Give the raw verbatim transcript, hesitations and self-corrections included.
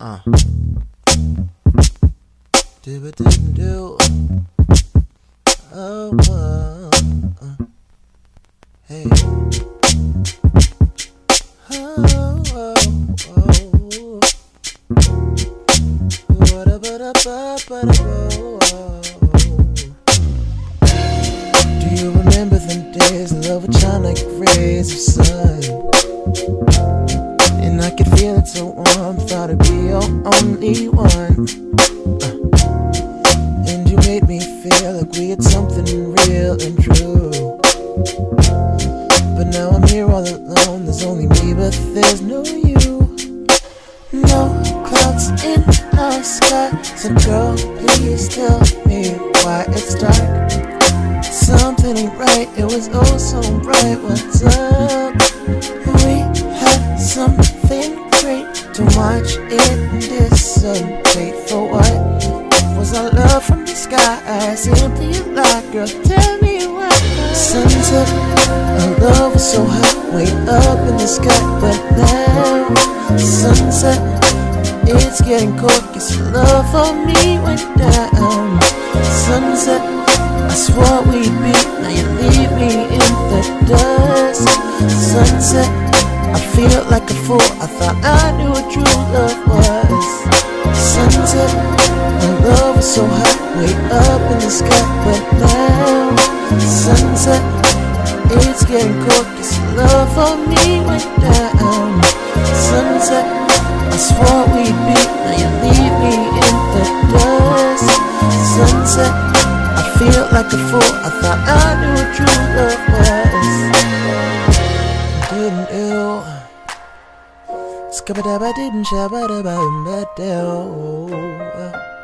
Uh. Do it, do do. Oh, uh, uh. Hey. Oh, oh, oh. What a ba da ba ba da ba. Do you remember them days? Love would shine like rays of sun, and I could feel it so warm. Thought it'd be your only one. uh. And you made me feel like we had something real and true. But now I'm here all alone. There's only me, but there's no you. No clouds in our sky. So girl, please tell me why it's dark. Something ain't right. It was oh so bright. What's up? We had something great to watch it dissipate. For what? Was our love from the sky simply a lie? Girl, tell me why. Sunset, our love was so hot, way up in the sky. But now, sunset, it's getting cold. Guess your love for me went down. Sunset, I swore we'd be, now you leave me in the dust. Sunset, I feel like a fool. I thought I knew what true love was. Sunset, our love was so hot, way up in the sky. But now, sunset, it's getting cold. Guess your love for me went down. Sunset, I swore we'd be, now you leave me in the dust. Sunset, I feel like a fool. I thought I knew what true love was. Didn't you? Skabba dabba didn't shabba dabba.